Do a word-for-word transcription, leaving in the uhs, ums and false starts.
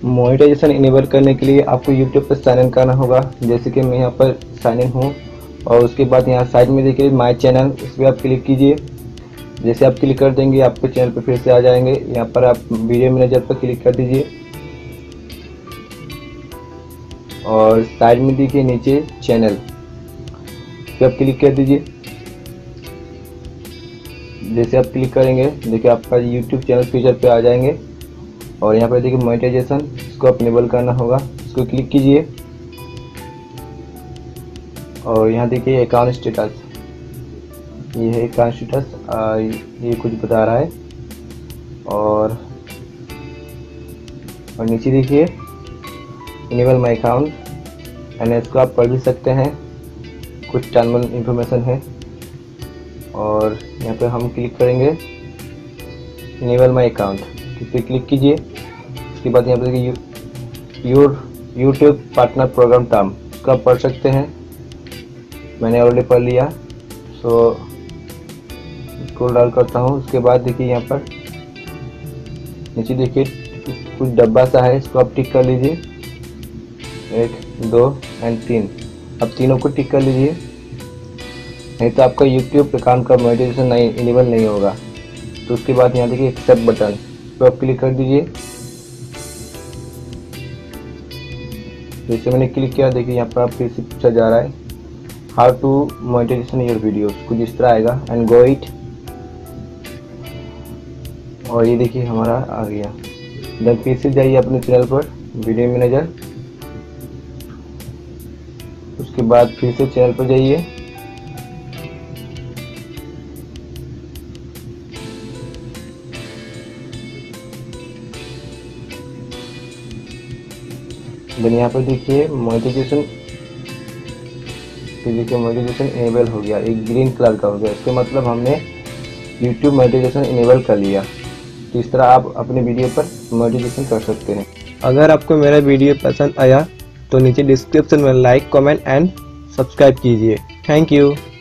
Monetization enable करने के लिए आपको यूट्यूब पर साइन इन करना होगा। जैसे कि मैं यहाँ पर साइन इन हूँ और उसके बाद यहाँ साइड में देखिए माय चैनल, इस पर आप क्लिक कीजिए। जैसे आप क्लिक कर देंगे आपके चैनल पर फिर से आ जाएंगे। यहाँ पर आप वीडियो मैनेजर पर क्लिक कर दीजिए और साइड में देखिए नीचे चैनल पे आप क्लिक कर दीजिए। जैसे आप क्लिक करेंगे देखिए आपका यूट्यूब चैनल फीचर पे आ जाएंगे और यहाँ पर देखिए मोनेटाइजेशन, इसको आप इनेबल करना होगा। इसको क्लिक कीजिए और यहाँ देखिए अकाउंट स्टेटस, ये है अकाउंट स्टेटस, ये कुछ बता रहा है। और और नीचे देखिए इनेबल माय अकाउंट, एंड इसको आप पढ़ भी सकते हैं, कुछ टर्मिनल इंफॉर्मेशन है। और यहाँ पे हम क्लिक करेंगे इनेबल माय अकाउंट, इस पर क्लिक कीजिए। उसके बाद यहाँ पे देखिए your YouTube partner program term, इसको आप पढ़ सकते हैं, मैंने ऑलरेडी पढ़ लिया। सो स्क्रॉल डाउन करता हूँ। उसके बाद देखिए यहाँ पर नीचे देखिए कुछ डब्बा सा है, इसको आप टिक कर लीजिए, एक दो एंड तीन, अब तीनों को टिक कर लीजिए, नहीं तो आपका यूट्यूब अकाउंट का मोनेटाइजेशन नहीं इनेबल नहीं होगा। तो उसके बाद यहाँ देखिए एक्सेप्ट बटन, इस पर आप क्लिक कर दीजिए। जैसे मैंने क्लिक किया देखिए यहाँ पर आप फिर से पूछा जा रहा है how to monetization your videos, कुछ इस तरह आएगा, एंड गो इट। और ये देखिए हमारा आ गया। देन फिर से जाइए अपने चैनल पर वीडियो मैनेजर, उसके बाद फिर से चैनल पर जाइए, देन यहाँ पर देखिए मोनेटाइजेशन, देखिए मोनेटाइजेशन इनेबल हो गया, एक ग्रीन कलर का हो गया, इसका मतलब हमने यूट्यूब मोनेटाइजेशन इनेबल कर लिया। तो इस तरह आप अपने वीडियो पर मोनेटाइजेशन कर सकते हैं। अगर आपको मेरा वीडियो पसंद आया तो नीचे डिस्क्रिप्शन में लाइक, कमेंट एंड सब्सक्राइब कीजिए। Thank you.